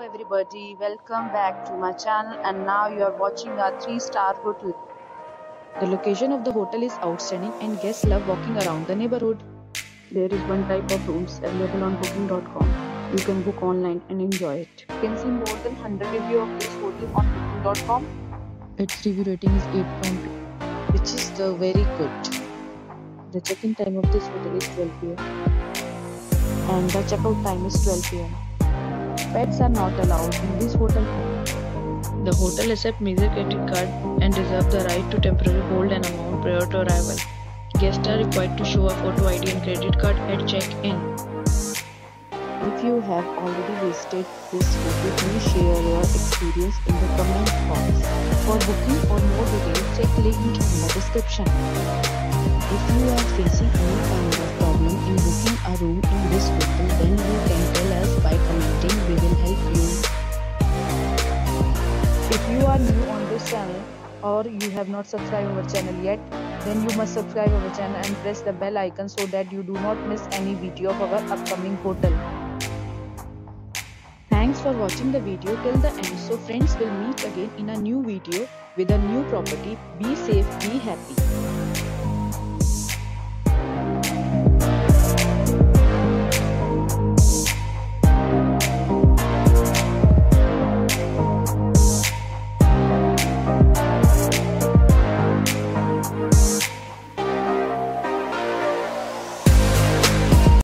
everybody, welcome back to my channel and now you are watching a 3-star hotel. The location of the hotel is outstanding and guests love walking around the neighborhood. There is one type of rooms available on booking.com. You can book online and enjoy it. You can see more than 100 reviews of this hotel on booking.com. Its review rating is 8.2, which is the very good. The check-in time of this hotel is 12 p.m. and the checkout time is 12 p.m. Pets are not allowed in this hotel. The hotel accepts major credit card and reserves the right to temporarily hold an amount prior to arrival. Guests are required to show a photo ID and credit card at check-in. If you have already visited this hotel, please share your experience in the comment box. For booking or more details, check link in the description. If you are facing any kind of problem in booking a room in this hotel, then you can tell us by commenting. We will help you. If you are new on this channel or you have not subscribed our channel yet, then you must subscribe our channel and press the bell icon so that you do not miss any video of our upcoming hotel. Thanks for watching the video till the end. So friends, will meet again in a new video with a new property. Be safe, be happy.